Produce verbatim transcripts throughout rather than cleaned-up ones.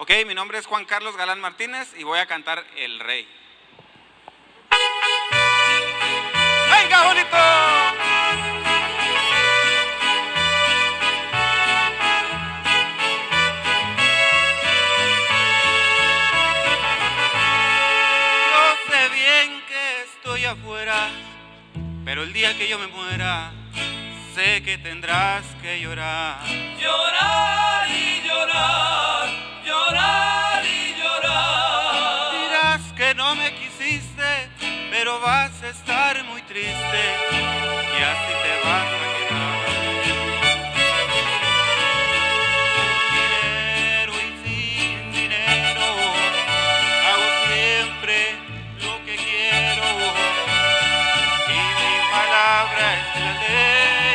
Ok, mi nombre es Juan Carlos Galán Martínez y voy a cantar El Rey. ¡Venga, bonito! Yo sé bien que estoy afuera, pero el día que yo me muera, sé que tendrás que llorar. Llorar y llorar, llorar y llorar. Dirás que no me quisiste, pero vas a estar muy triste y así te vas a quedar. Dinero y sin dinero, hago siempre lo que quiero y mi palabra es la ley.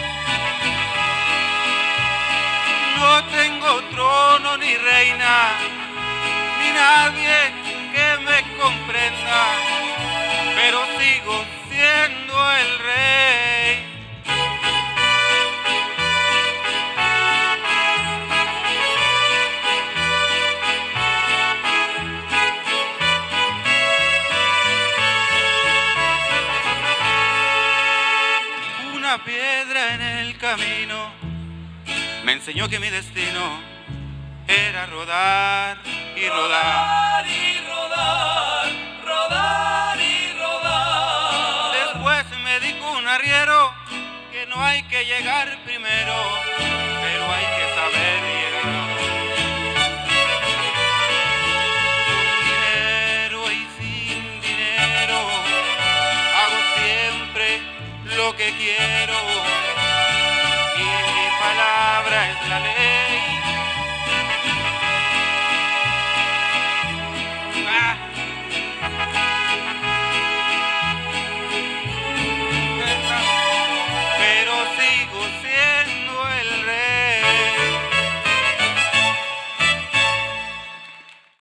No tengo trono ni reina, ni nadie que me comprenda, pero sigo siendo el rey. Una piedra en el camino me enseñó que mi destino era rodar y rodar. Rodar y rodar, rodar y rodar. Después me dijo un arriero que no hay que llegar primero, pero hay que saber llegar.